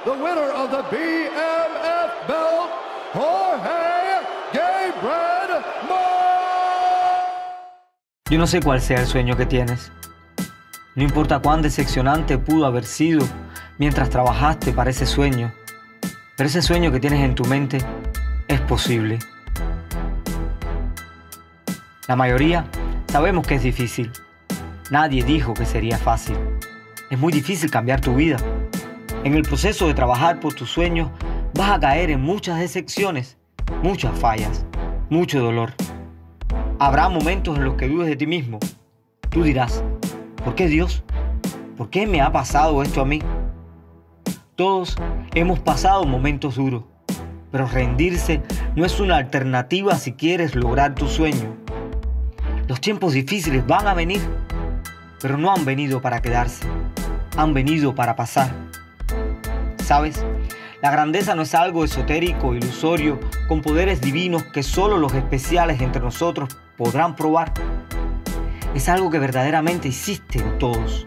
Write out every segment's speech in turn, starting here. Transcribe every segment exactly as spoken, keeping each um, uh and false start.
the winner of the B M F belt, Jorge Gabriel Moore. Yo no sé cuál sea el sueño que tienes. No importa cuán decepcionante pudo haber sido mientras trabajaste para ese sueño, pero ese sueño que tienes en tu mente es posible. La mayoría sabemos que es difícil. Nadie dijo que sería fácil. Es muy difícil cambiar tu vida. En el proceso de trabajar por tus sueños vas a caer en muchas decepciones, muchas fallas, mucho dolor. Habrá momentos en los que dudes de ti mismo. Tú dirás, ¿por qué Dios? ¿Por qué me ha pasado esto a mí? Todos hemos pasado momentos duros, pero rendirse no es una alternativa si quieres lograr tu sueño. Los tiempos difíciles van a venir, pero no han venido para quedarse, han venido para pasar. ¿Sabes? La grandeza no es algo esotérico, ilusorio, con poderes divinos que solo los especiales entre nosotros podrán probar. Es algo que verdaderamente existe en todos.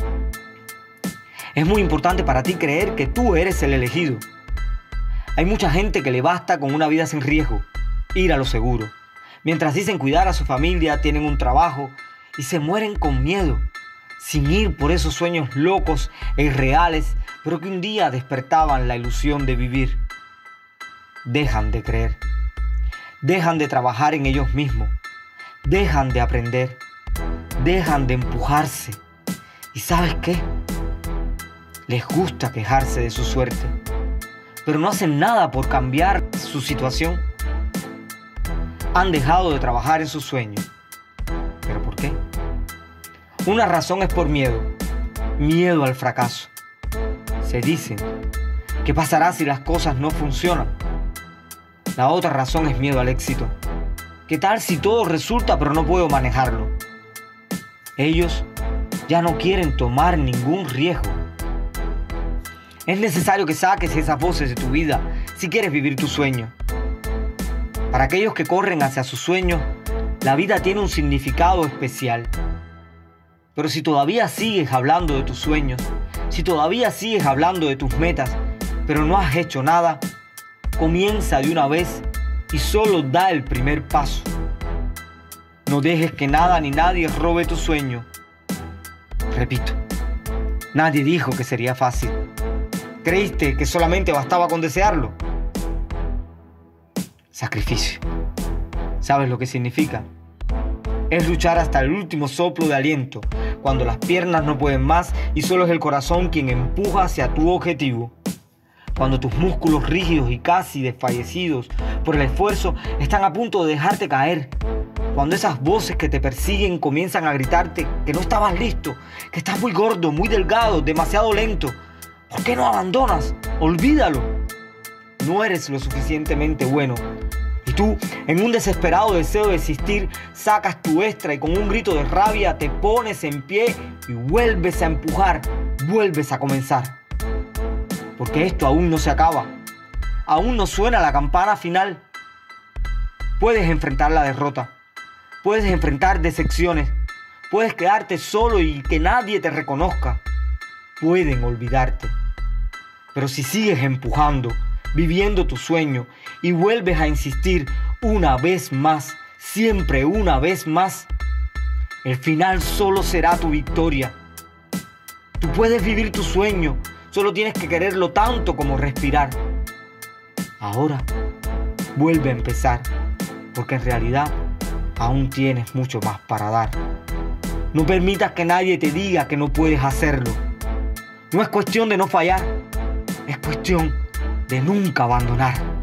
Es muy importante para ti creer que tú eres el elegido. Hay mucha gente que le basta con una vida sin riesgo, ir a lo seguro. Mientras dicen cuidar a su familia, tienen un trabajo y se mueren con miedo, sin ir por esos sueños locos e irreales, pero que un día despertaban la ilusión de vivir. Dejan de creer, dejan de trabajar en ellos mismos, dejan de aprender, dejan de empujarse. ¿Y sabes qué? Les gusta quejarse de su suerte, pero no hacen nada por cambiar su situación. Han dejado de trabajar en sus sueños. ¿Pero por qué? Una razón es por miedo, miedo al fracaso. Se dicen, ¿qué pasará si las cosas no funcionan? La otra razón es miedo al éxito. ¿Qué tal si todo resulta pero no puedo manejarlo? Ellos ya no quieren tomar ningún riesgo. Es necesario que saques esas voces de tu vida si quieres vivir tu sueño. Para aquellos que corren hacia sus sueños, la vida tiene un significado especial. Pero si todavía sigues hablando de tus sueños, si todavía sigues hablando de tus metas, pero no has hecho nada, comienza de una vez y solo da el primer paso. No dejes que nada ni nadie robe tu sueño. Repito, nadie dijo que sería fácil. ¿Creíste que solamente bastaba con desearlo? Sacrificio. ¿Sabes lo que significa? Es luchar hasta el último soplo de aliento, cuando las piernas no pueden más y solo es el corazón quien empuja hacia tu objetivo. Cuando tus músculos rígidos y casi desfallecidos por el esfuerzo están a punto de dejarte caer. Cuando esas voces que te persiguen comienzan a gritarte que no estabas listo, que estás muy gordo, muy delgado, demasiado lento. ¿Por qué no abandonas? Olvídalo. No eres lo suficientemente bueno. Y tú, en un desesperado deseo de existir, sacas tu extra y con un grito de rabia te pones en pie y vuelves a empujar, vuelves a comenzar. Porque esto aún no se acaba. Aún no suena la campana final. Puedes enfrentar la derrota. Puedes enfrentar decepciones. Puedes quedarte solo y que nadie te reconozca. Pueden olvidarte. Pero si sigues empujando, viviendo tu sueño y vuelves a insistir una vez más, siempre una vez más, el final solo será tu victoria. Tú puedes vivir tu sueño, solo tienes que quererlo tanto como respirar. Ahora, vuelve a empezar, porque en realidad aún tienes mucho más para dar. No permitas que nadie te diga que no puedes hacerlo. No es cuestión de no fallar, es cuestión de nunca abandonar.